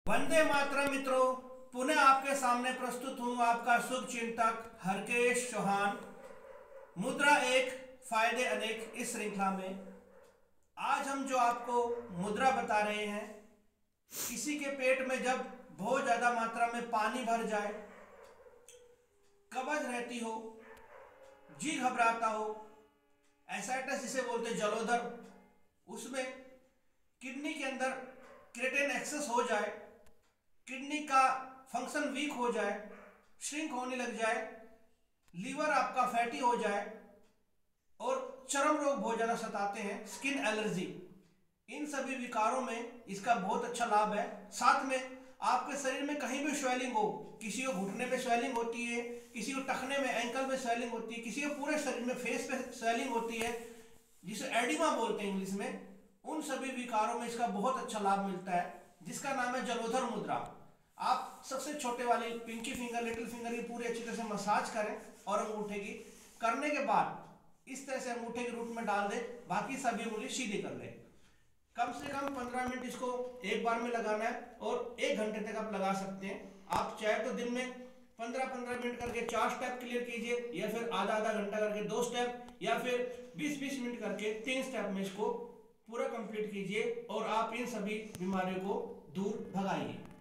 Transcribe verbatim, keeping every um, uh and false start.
वंदे मातरम मित्रों, पुनः आपके सामने प्रस्तुत हूँ आपका शुभ चिंतक हरकेश चौहान। मुद्रा एक फायदे अनेक इस श्रृंखला में आज हम जो आपको मुद्रा बता रहे हैं, किसी के पेट में जब बहुत ज्यादा मात्रा में पानी भर जाए, कब्ज रहती हो, जी घबराता हो, एसाइटिस जिसे बोलते जलोदर, उसमें किडनी के अंदर क्रिएटिन एक्सेस हो जाए, किडनी का फंक्शन वीक हो जाए, श्रिंक होने लग जाए, लीवर आपका फैटी हो जाए और चर्म रोग बहुत ज़्यादा सताते हैं, स्किन एलर्जी, इन सभी विकारों में इसका बहुत अच्छा लाभ है। साथ में आपके शरीर में कहीं भी स्वेलिंग हो, किसी को घुटने में स्वेलिंग होती है, किसी को टखने में एंकल में स्वेलिंग होती है, किसी को पूरे शरीर में फेस पे स्वेलिंग होती है जिसे एडिमा बोलते हैं इंग्लिश में, उन सभी विकारों में इसका बहुत अच्छा लाभ मिलता है, जिसका नाम है जलोधर मुद्रा। आप सबसे छोटे वाली पिंकी फिंगर, लिटिल फिंगर की पूरी अच्छी तरह से मसाज करें और अंगूठे की करने के बाद इस तरह से अंगूठे के रूप में डाल दें, बाकी सभी उंगली सीधी कर लें। कम से कम पंद्रह मिनट इसको एक बार में लगाना है और एक घंटे तक आप लगा सकते हैं। आप चाहे तो दिन में पंद्रह पंद्रह मिनट करके चार स्टेप क्लियर कीजिए, या फिर आधा आधा घंटा करके दो स्टेप, या फिर बीस बीस मिनट करके तीन स्टेप में इसको पूरा कंप्लीट कीजिए और आप इन सभी बीमारियों को दूर भगाइए।